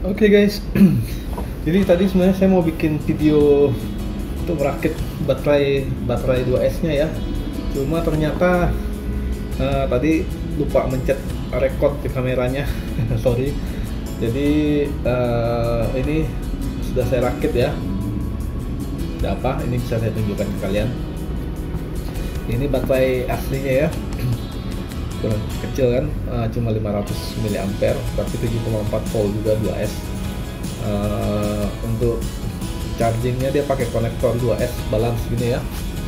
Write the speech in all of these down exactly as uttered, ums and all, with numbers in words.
Oke guys, jadi tadi sebenarnya saya mau bikin video untuk merakit baterai baterai dua S nya ya. Cuma ternyata uh, tadi lupa mencet record di kameranya. Sorry. Jadi uh, ini sudah saya rakit ya. Ada apa? Ini bisa saya tunjukkan ke kalian. Ini baterai aslinya ya. Kecil kan, uh, cuma lima ratus mili ampere tapi tujuh koma empat volt juga dua S. Uh, untuk chargingnya dia pakai konektor dua S balance gini ya.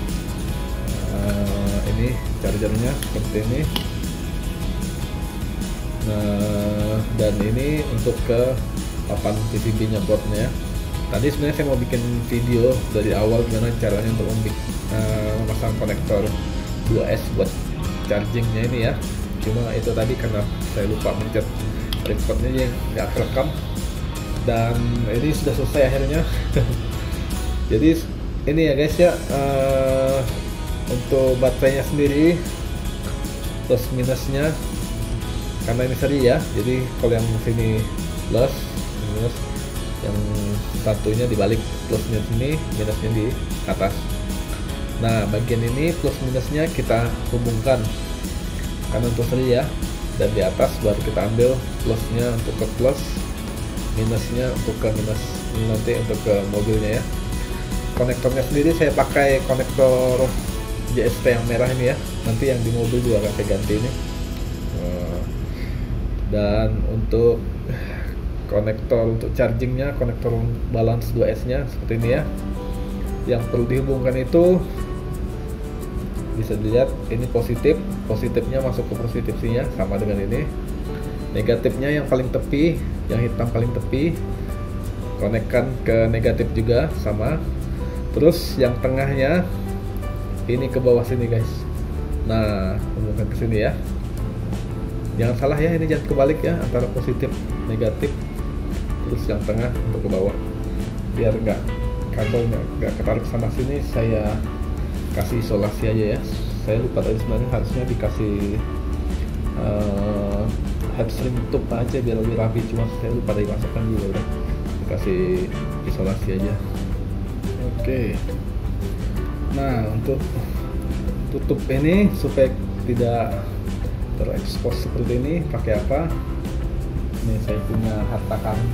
Uh, ini chargernya seperti ini. Nah, dan ini untuk ke papan P C B nya boardnya. Tadi sebenarnya saya mau bikin video dari awal gimana caranya untuk uh, memasang konektor dua S buat chargingnya ini ya. Cuma itu tadi karena saya lupa mencet recordnya yang nggak kerekam, dan ini sudah selesai akhirnya. Jadi ini ya guys ya, uh, untuk baterainya sendiri plus minusnya karena ini seri ya, jadi kalau yang sini plus minus, yang satunya dibalik, plusnya sini minusnya di atas. Nah, bagian ini plus minusnya kita hubungkan karena untuk seri ya, dan di atas baru kita ambil plusnya untuk ke plus, minusnya untuk ke minus, ini nanti untuk ke mobilnya ya. Konektornya sendiri saya pakai konektor J S T yang merah ini ya, nanti yang di mobil juga akan saya ganti ini. Dan untuk konektor untuk chargingnya, konektor balance dua S nya seperti ini ya. Yang perlu dihubungkan itu bisa dilihat, ini positif, positifnya masuk ke positif sini ya, sama dengan ini. Negatifnya yang paling tepi, yang hitam paling tepi, konekkan ke negatif juga sama. Terus yang tengahnya ini ke bawah sini guys. Nah, hubungkan ke sini ya. Jangan salah ya, ini jangan kebalik ya, antara positif negatif, terus yang tengah untuk ke bawah, biar enggak kabel nggak ketarik sana sini. Saya kasih isolasi aja ya. Saya lupa tadi sebenarnya harusnya dikasih uh, headstring tube aja biar lebih rapi, cuma saya lupa tadi masukkan juga, udah dikasih isolasi aja. Oke. Nah, untuk tutup ini supaya tidak terekspos seperti ini, pakai apa? Ini saya punya harta karun.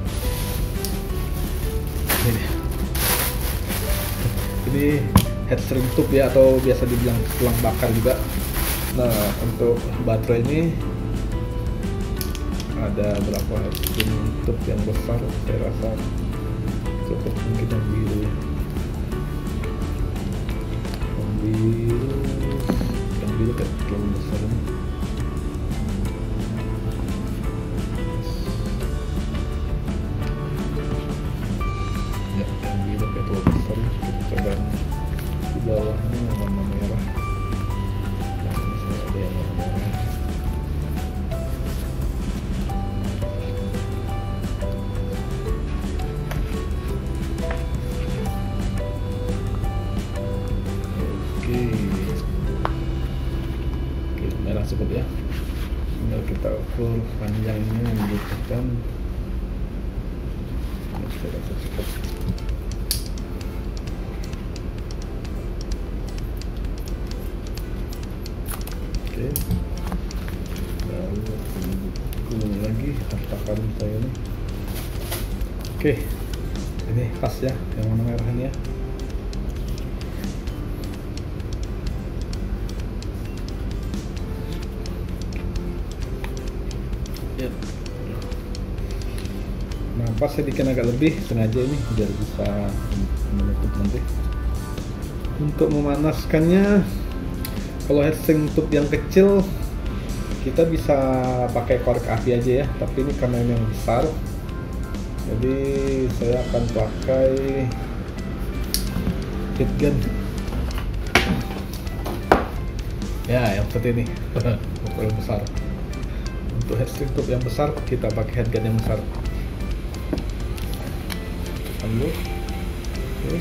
Ini, ini headstring tube ya, atau biasa dibilang tulang bakar juga. Nah, untuk baterai ini ada berapa headstring tube yang besar? Saya rasa cukup, mungkin yang biru ya. Yang biru, yang biru kan terlalu besar ini. Ya, yang biru kayak terlalu besar. Kita coba di bawahnya yang warna merah. Nah, ini saya ada yang warna merah. Oke, oke, merah cukup ya. Tinggal kita ukur panjangnya, membutuhkan. Ini saya rasa cukup. Oke, lalu ukur lagi harta karun saya ini. Oke, ini pas ya, yang warna merah ini ya. Ya. Nah, pas saya bikin agak lebih sengaja ini biar bisa menutup nanti. Untuk memanaskannya, kalau headstring tube yang kecil kita bisa pakai korek api aja ya, tapi ini karena ini yang besar, jadi saya akan pakai heat gun ya, yang seperti ini. Ukuran besar. Untuk headstring tube yang besar kita pakai heat gun yang besar. Lalu, oke.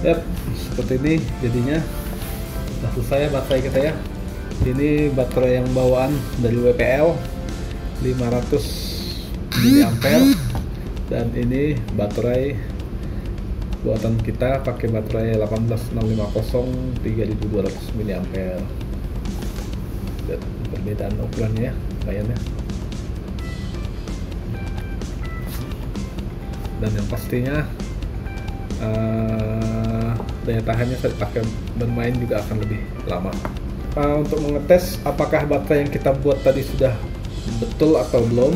Yap, seperti ini jadinya. Sudah selesai ya baterai kita ya. Ini baterai yang bawaan dari W P L lima ratus miliampere, dan ini baterai buatan kita pakai baterai delapan belas enam lima nol tiga ribu dua ratus miliampere. Dan perbedaan ukurannya ya, lumayan ya. Dan yang pastinya uh, daya tahannya saat pakai bermain juga akan lebih lama. Uh, untuk mengetes apakah baterai yang kita buat tadi sudah betul atau belum,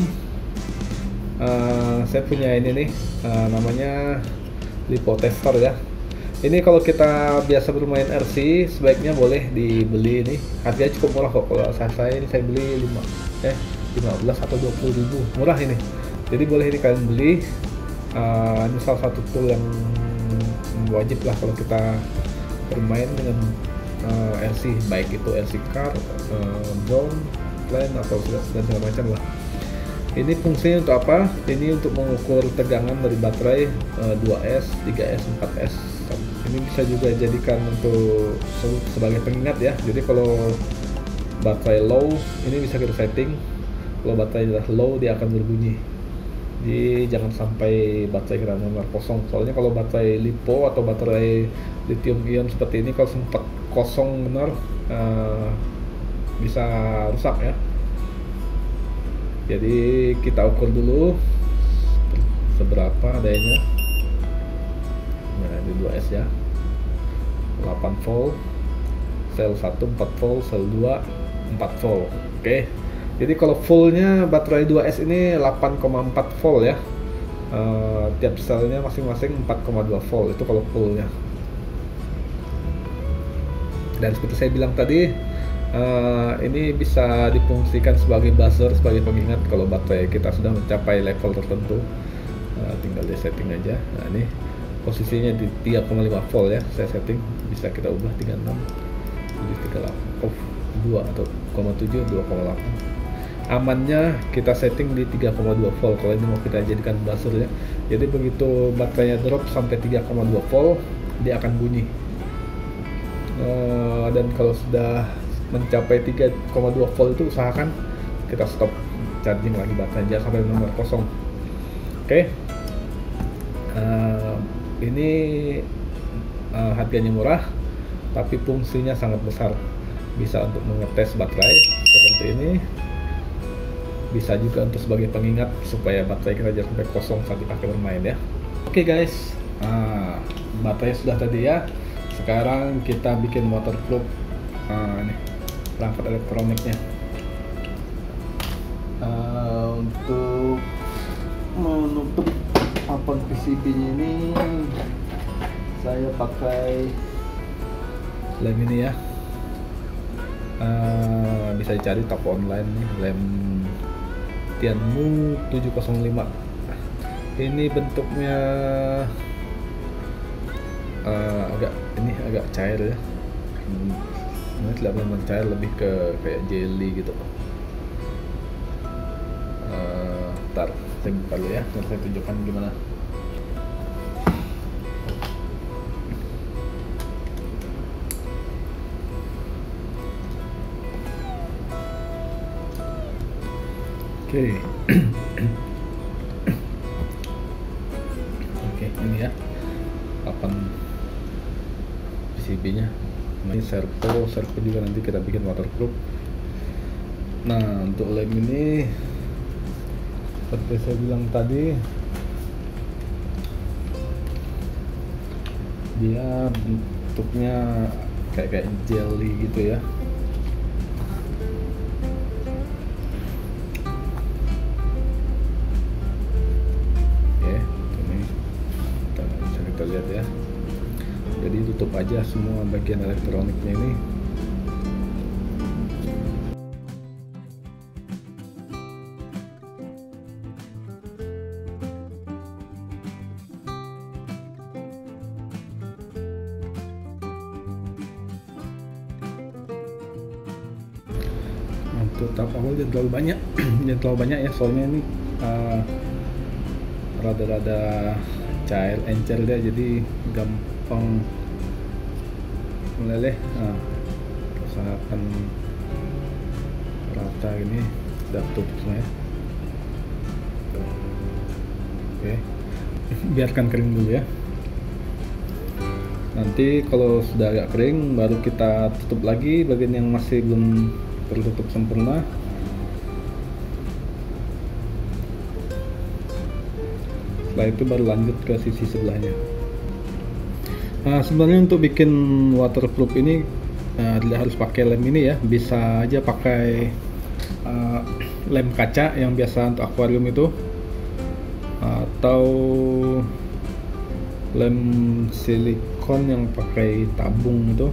uh, saya punya ini nih, uh, namanya lipo tester ya. Ini kalau kita biasa bermain R C sebaiknya boleh dibeli, ini harganya cukup murah kok. Kalau saya, saya ini saya beli lima eh lima belas atau dua puluh ribu, murah ini. Jadi boleh ini kalian beli. Uh, ini salah satu tool yang wajib lah kalau kita bermain dengan uh, R C, baik itu R C car, uh, drone, plane atau dan segala macam lah. Ini fungsinya untuk apa? Ini untuk mengukur tegangan dari baterai uh, dua S, tiga S, empat S. Ini bisa juga jadikan untuk sebagai pengingat ya. Jadi kalau baterai low, ini bisa kita setting. Kalau baterai sudah low, dia akan berbunyi. Jadi jangan sampai baterai kita benar kosong. Soalnya kalau baterai lipo atau baterai lithium ion seperti ini, kalau sempat kosong benar uh, bisa rusak ya. Jadi kita ukur dulu seberapa dayanya. Nah, ini dua S ya, delapan volt, sel satu empat volt, sel dua empat volt. Oke. Jadi kalau fullnya baterai dua S ini delapan koma empat volt ya. Uh, tiap selnya masing-masing empat koma dua volt, itu kalau fullnya. Dan seperti saya bilang tadi, uh, ini bisa difungsikan sebagai buzzer, sebagai pengingat kalau baterai kita sudah mencapai level tertentu. Uh, tinggal di setting aja. Nah, ini posisinya di tiga koma lima volt ya, saya setting. Bisa kita ubah tiga puluh enam, tujuh tiga delapan, oh, dua atau koma tujuh, dua koma delapan. Amannya kita setting di tiga koma dua volt kalau ini mau kita jadikan buzzer ya. Jadi begitu baterainya drop sampai tiga koma dua volt, dia akan bunyi. Uh, dan kalau sudah mencapai tiga koma dua volt itu usahakan kita stop charging lagi baterai, jangan sampai benar-benar kosong. Oke. Okay. Uh, ini uh, harganya murah, tapi fungsinya sangat besar. Bisa untuk mengetes baterai seperti ini. Bisa juga untuk sebagai pengingat supaya baterai kita jangan sampai kosong saat dipakai bermain ya. Oke okay guys, nah, baterai sudah tadi ya. Sekarang kita bikin waterproof nah, ini perangkat elektroniknya. Uh, untuk menutup papan P C B-nya ini saya pakai lem ini ya. Uh, bisa dicari toko online nih, lem Tianmu tujuh nol lima. Ini bentuknya uh, agak ini agak cair ya. Hmm, ini tidak benar cair, lebih ke kayak jelly gitu. Uh, ntar saya buka dulu ya, nanti saya tunjukkan gimana. Oke, okay. Oke, okay, ini ya papan P C B-nya. Ini servo, servo juga nanti kita bikin waterproof. Nah, untuk lem ini seperti saya bilang tadi, dia bentuknya kayak kayak jelly gitu ya. Lihat ya, jadi tutup aja semua bagian elektroniknya ini. Untuk tahap awal jangan terlalu banyak jangan terlalu banyak ya, soalnya ini uh, rada-rada cair encer dia, jadi gam gampang meleleh. Nah, usahakan rata ini, udah tutup semua ya. Oke, biarkan kering dulu ya. Nanti kalau sudah agak kering baru kita tutup lagi bagian yang masih belum tertutup sempurna. Setelah itu baru lanjut ke sisi sebelahnya. Nah, sebenarnya untuk bikin waterproof ini uh, tidak harus pakai lem ini ya, bisa aja pakai uh, lem kaca yang biasa untuk akuarium itu, atau lem silikon yang pakai tabung itu.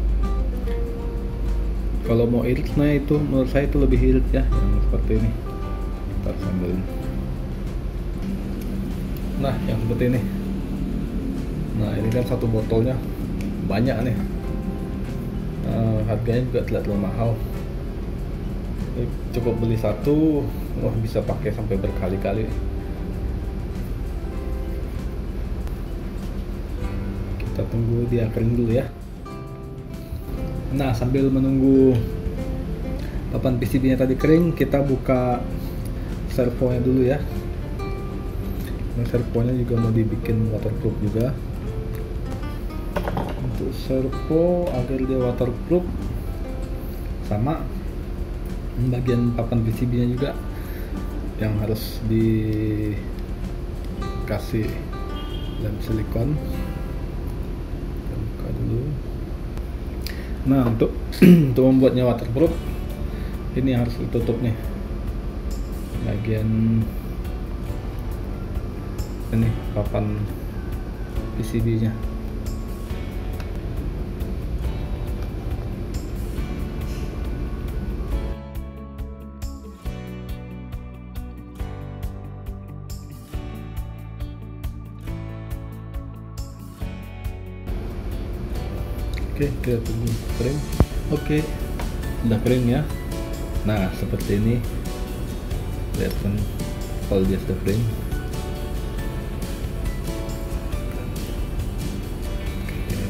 Kalau mau irit, nah itu menurut saya itu lebih irit ya, yang seperti ini. Kita sambilin. Nah, yang seperti ini. Nah, ini kan satu botolnya banyak nih. Nah, harganya juga tidak terlalu mahal. Ini cukup beli satu, wah bisa pakai sampai berkali-kali. Kita tunggu dia kering dulu ya. Nah, sambil menunggu papan P C B nya tadi kering, kita buka servonya dulu ya. Nah, servonya juga mau dibikin waterproof juga. Untuk servo agar dia waterproof, sama bagian papan P C B nya juga yang harus dikasih lem silikon. Buka dulu. Nah, untuk untuk membuatnya waterproof, ini harus ditutup nih bagian ini papan P C B nya. Oke, kita tunggu kering. Oke, udah kering ya. Nah, seperti ini kelihatan kalau dia sudah kering. Oke.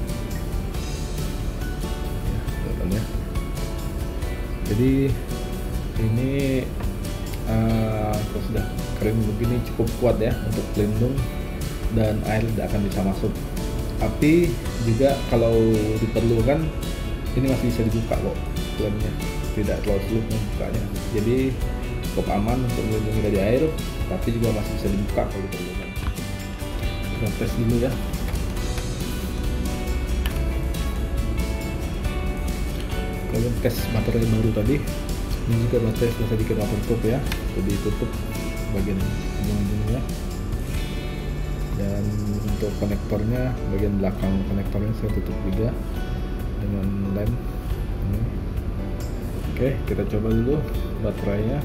Ya, kelihatan ya. Jadi ini uh, kalau sudah kering begini cukup kuat ya untuk pelindung dan air tidak akan bisa masuk. Tapi juga kalau diperlukan ini masih bisa dibuka kok lemnya, tidak terlalu sulit membukanya. Jadi cukup aman untuk melindungi dari air, tapi juga masih bisa dibuka kalau diperlukan. Kita tes dulu ya. Kalian tes baterai baru tadi, ini juga baterai sudah sedikit waterproof ya, jadi tutup bagian ujung-ujungnya. Dan untuk konektornya, bagian belakang konektornya saya tutup juga dengan lem ini. Oke, kita coba dulu baterainya.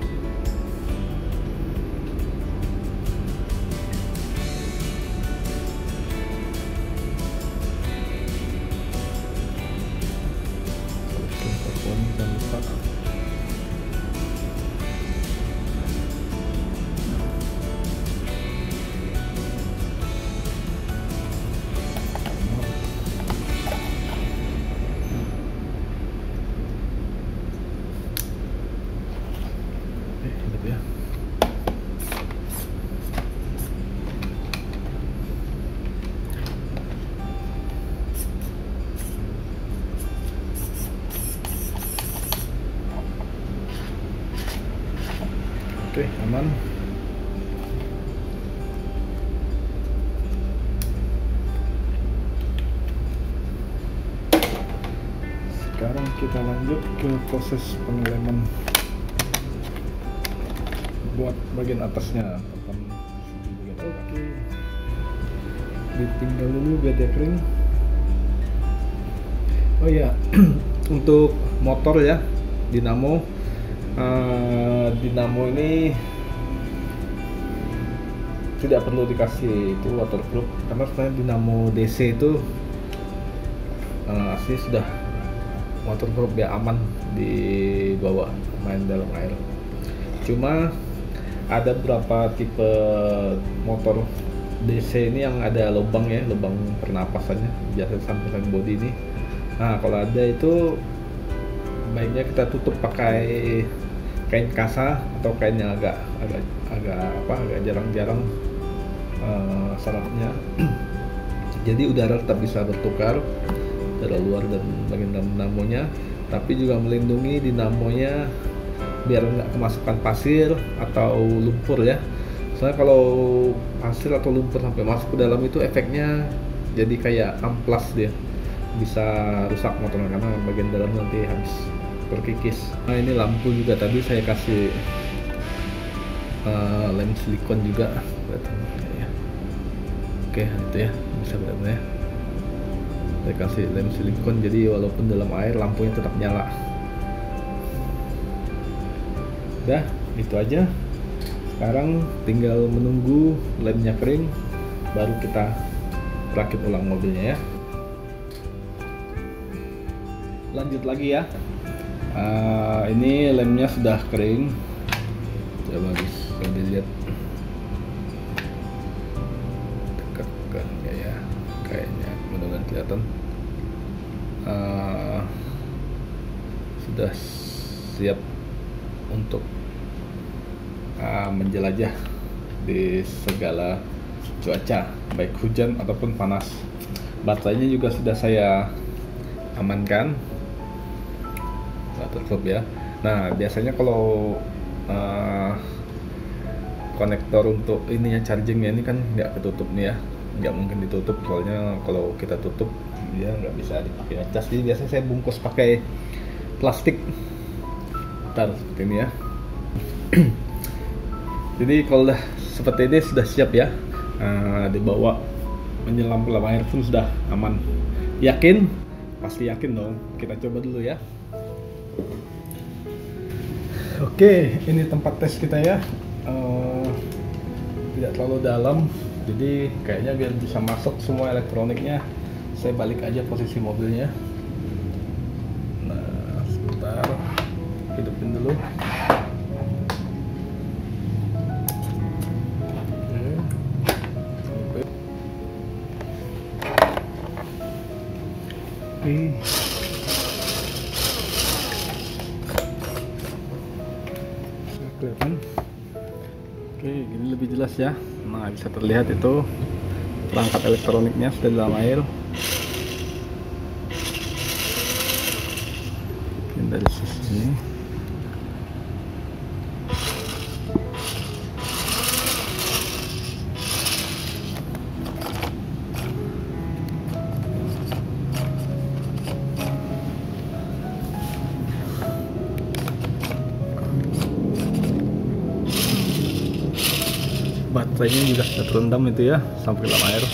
Oke, aman. Sekarang kita lanjut ke proses pengeleman buat bagian atasnya. Oke, ditinggal dulu biar dia kering. Oh iya, untuk motor ya, dinamo. Uh, dinamo ini tidak perlu dikasih itu waterproof karena sebenarnya dinamo D C itu uh, asli sudah waterproof ya, aman dibawa main dalam air. Cuma ada beberapa tipe motor D C ini yang ada lubang ya, lubang pernapasannya biasa samping bodi ini. Nah kalau ada itu baiknya kita tutup pakai kain kasa atau kain yang agak agak agak apa agak jarang-jarang uh, syaratnya. Jadi udara tetap bisa bertukar dari luar dan bagian dalam dinamonya, tapi juga melindungi dinamonya biar nggak kemasukan pasir atau lumpur ya. Soalnya kalau pasir atau lumpur sampai masuk ke dalam itu efeknya jadi kayak amplas, dia bisa rusak motornya karena bagian dalam nanti habis terkikis. Nah ini lampu juga tadi saya kasih uh, lem silikon juga. Oke itu ya bisa benar ya. Saya kasih lem silikon jadi walaupun dalam air lampunya tetap nyala. Udah itu aja. Sekarang tinggal menunggu lemnya kering baru kita rakit ulang mobilnya ya. Lanjut lagi ya. Uh, ini lemnya sudah kering. Coba bisa dilihat. Dekatkan ya ya. Kayaknya mudah-mudahan kelihatan. Uh, sudah siap untuk uh, menjelajah di segala cuaca, baik hujan ataupun panas. Baterainya juga sudah saya amankan, tertutup ya. Nah biasanya kalau uh, konektor untuk ininya chargingnya ini kan nggak ketutup nih ya, nggak mungkin ditutup soalnya kalau kita tutup dia nggak bisa dipakai cas. Jadi biasanya saya bungkus pakai plastik. Ntar seperti ini ya. Jadi kalau udah seperti ini sudah siap ya, nah, dibawa menyelam ke dalam air pun sudah aman. Yakin? Pasti yakin dong. Kita coba dulu ya. Oke, ini tempat tes kita ya. Uh, tidak terlalu dalam, jadi kayaknya biar bisa masuk semua elektroniknya, saya balik aja posisi mobilnya. Nah, sebentar. Hidupin dulu. Oke. Kelihatan. Oke, gini lebih jelas ya. Nah, bisa terlihat itu perangkat elektroniknya sudah di dalam air. Mungkin dari sisi ini. Baterainya juga sudah terendam itu ya sampai dalam air.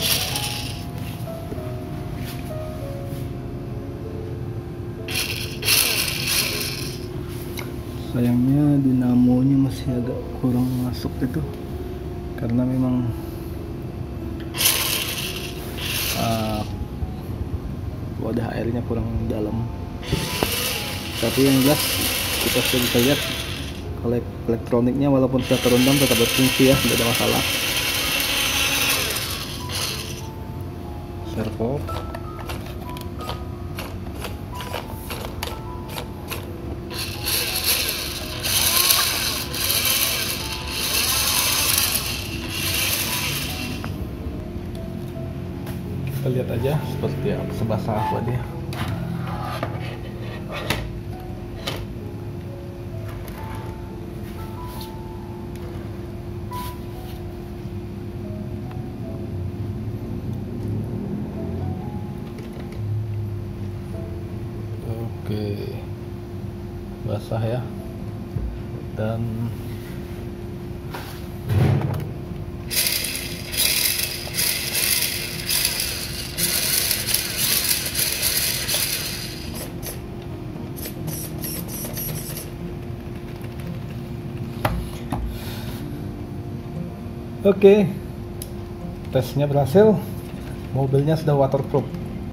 Sayangnya dinamonya masih agak kurang masuk itu karena memang uh, wadah airnya kurang dalam. Tapi yang jelas kita sudah bisa lihat kalau elektroniknya walaupun sudah terendam tetap berfungsi ya, tidak ada masalah. Servo. Kita lihat aja seperti apa sebasah apa dia. Oke, basah ya, dan oke, tesnya berhasil, mobilnya sudah waterproof.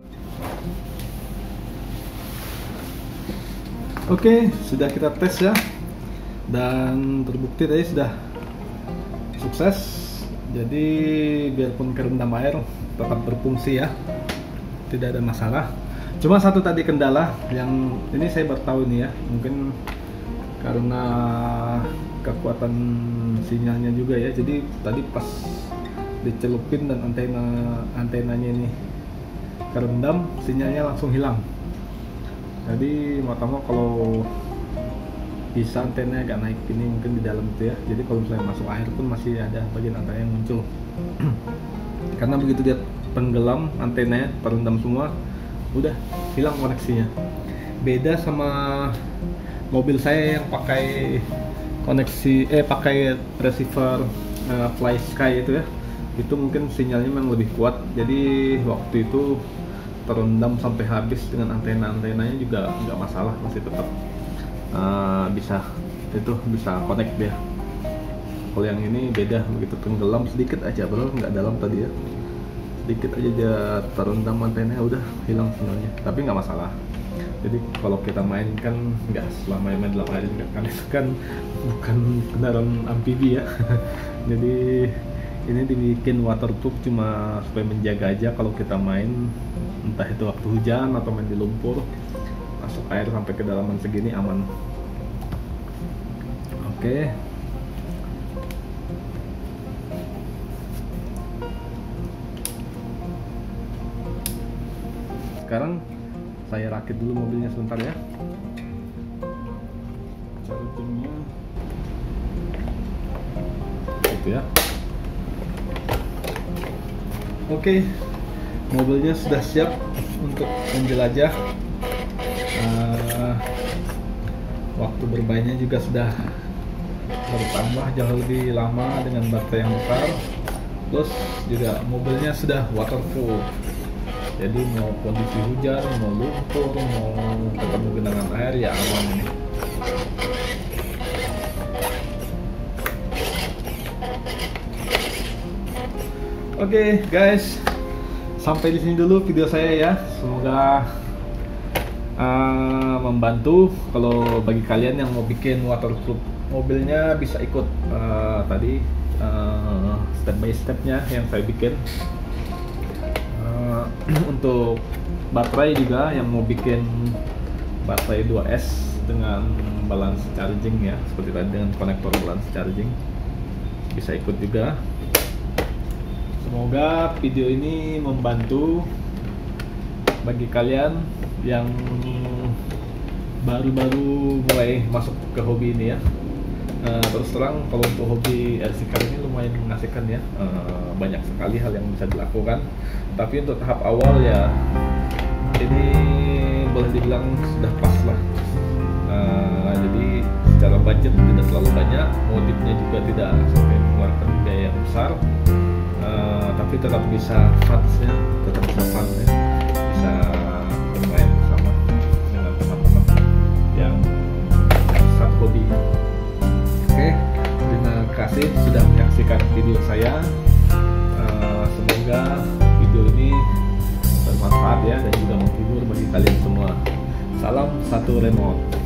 Oke, sudah kita tes ya, dan terbukti tadi sudah sukses Jadi biarpun kerendam air tetap berfungsi ya, tidak ada masalah. Cuma satu tadi kendala yang ini saya baru tahu nih ya, mungkin karena kekuatan sinyalnya juga ya. Jadi tadi pas dicelupin dan antena antenanya ini kerendam, sinyalnya langsung hilang. Jadi mau tahu kalau bisa antena agak naik ini mungkin di dalam itu ya. Jadi kalau misalnya masuk air pun masih ada bagian antena yang muncul. Karena begitu dia tenggelam, antenanya terendam semua, udah hilang koneksinya. Beda sama mobil saya yang pakai koneksi eh pakai receiver uh, Fly Sky itu ya. Itu mungkin sinyalnya memang lebih kuat. Jadi waktu itu terendam sampai habis dengan antena-antenanya juga nggak masalah, masih tetap Uh, bisa itu bisa connect dia. Kalau yang ini beda, begitu tenggelam sedikit aja, bro, nggak dalam tadi ya, sedikit aja dia terendam antenanya udah hilang sinyalnya. Tapi nggak masalah. Jadi kalau kita main kan nggak selama main dalam air juga kan, itu kan bukan kendaraan amfibi ya. Jadi ini dibikin waterproof cuma supaya menjaga aja kalau kita main, entah itu waktu hujan atau main di lumpur, masuk air sampai kedalaman segini aman. Oke. Sekarang saya rakit dulu mobilnya sebentar ya. Chargingnya gitu ya. Oke, mobilnya sudah siap untuk menjelajah. Uh, waktu bermainnya juga sudah bertambah jauh lebih lama dengan baterai yang besar. Terus juga mobilnya sudah waterproof. Jadi mau kondisi hujan, mau lumpur, mau ketemu genangan air ya aman ini. Oke okay, guys, sampai di sini dulu video saya ya. Semoga uh, membantu. Kalau bagi kalian yang mau bikin waterproof mobilnya bisa ikut uh, tadi uh, step by stepnya yang saya bikin. Uh, untuk baterai juga yang mau bikin baterai dua S dengan balance charging ya, seperti tadi dengan konektor balance charging, bisa ikut juga. Semoga video ini membantu bagi kalian yang baru-baru mulai masuk ke hobi ini ya. Uh, terus terang kalau untuk hobi R C car ini lumayan mengasihkan ya, uh, banyak sekali hal yang bisa dilakukan. Tapi untuk tahap awal ya ini boleh dibilang sudah pas lah. Uh, jadi secara budget tidak terlalu banyak, modifnya juga tidak sampai mengeluarkan biaya yang besar. Uh, tapi tetap bisa fun-nya, tetap bisa fun ya, bisa bermain bersama dengan teman-teman yang satu hobi. Oke, terima kasih sudah menyaksikan video saya. Uh, semoga video ini bermanfaat ya dan juga menghibur bagi kalian semua. Salam satu remote.